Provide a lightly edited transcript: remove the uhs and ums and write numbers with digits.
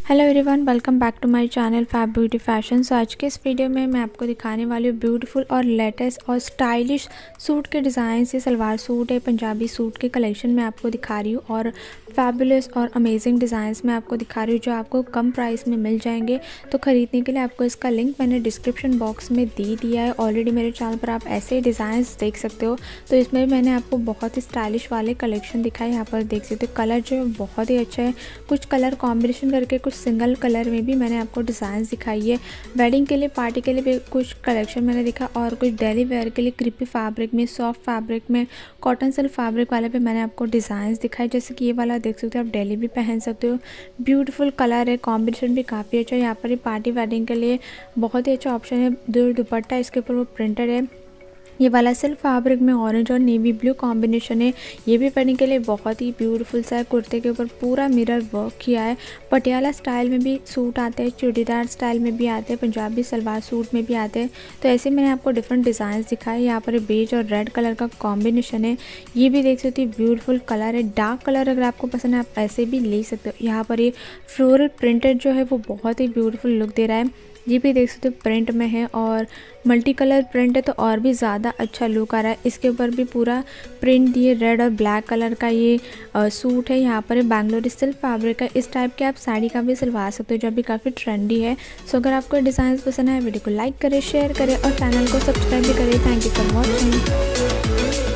Hello everyone, welcome back to my channel fab beauty fashion. So आज के इस video में मैं आपको दिखाने वाली हूँ ब्यूटीफुल और लेटेस्ट और स्टाइलिश सूट के डिज़ाइन से सलवार सूट है, पंजाबी सूट के कलेक्शन में आपको दिखा रही हूँ और फैबुलस और अमेजिंग डिज़ाइंस में आपको दिखा रही हूँ जो आपको कम प्राइस में मिल जाएंगे। तो ख़रीदने के लिए आपको इसका लिंक मैंने डिस्क्रिप्शन बॉक्स में दे दिया है। ऑलरेडी मेरे चैनल पर आप ऐसे डिज़ाइंस देख सकते हो। तो इसमें मैंने आपको बहुत ही स्टाइलिश वाले कलेक्शन दिखाए। यहाँ पर देख सकते हो कलर जो है बहुत ही अच्छा है। कुछ कलर कॉम्बिनेशन करके कुछ सिंगल कलर में भी मैंने आपको डिज़ाइंस दिखाई है। वेडिंग के लिए, पार्टी के लिए भी कुछ कलेक्शन मैंने दिखा और कुछ डेली वेयर के लिए क्रिपी फैब्रिक में, सॉफ्ट फैब्रिक में, कॉटन सिल्क फैब्रिक वाले पे मैंने आपको डिज़ाइंस दिखाए। जैसे कि ये वाला देख सकते हो, आप डेली भी पहन सकते हो। ब्यूटीफुल कलर है, कॉम्बिनेशन भी काफ़ी अच्छा है। यहाँ पर ये पार्टी वेडिंग के लिए बहुत ही अच्छा ऑप्शन है। जो दुपट्टा इसके ऊपर वो प्रिंटेड है। ये वाला सिल्क फैब्रिक में ऑरेंज और नेवी ब्लू कॉम्बिनेशन है। ये भी पहनने के लिए बहुत ही ब्यूटीफुल सा है। कुर्ते के ऊपर पूरा मिरर वर्क किया है। पटियाला स्टाइल में भी सूट आते हैं, चूड़ीदार स्टाइल में भी आते हैं, पंजाबी सलवार सूट में भी आते हैं। तो ऐसे मैंने आपको डिफरेंट डिज़ाइंस दिखाए। यहाँ पर बेज और रेड कलर का कॉम्बिनेशन है। ये भी देख सकते हो ब्यूटीफुल कलर है। डार्क कलर अगर आपको पसंद है आप ऐसे भी ले सकते हो। यहाँ पर ये फ्लोरल प्रिंटेड जो है वो बहुत ही ब्यूटीफुल लुक दे रहा है। ये भी देख सकते हो प्रिंट में है और मल्टी कलर प्रिंट है तो और भी ज़्यादा अच्छा लुक आ रहा है। इसके ऊपर भी पूरा प्रिंट दिए, रेड और ब्लैक कलर का ये सूट है। यहाँ पर बैंगलोर सिल्क फैब्रिक है। इस टाइप के आप साड़ी का भी सिलवा सकते हो जो अभी काफ़ी ट्रेंडी है। सो अगर आपको डिज़ाइन पसंद है वीडियो को लाइक करें, शेयर करें और चैनल को सब्सक्राइब भी करें। Thank you for watching.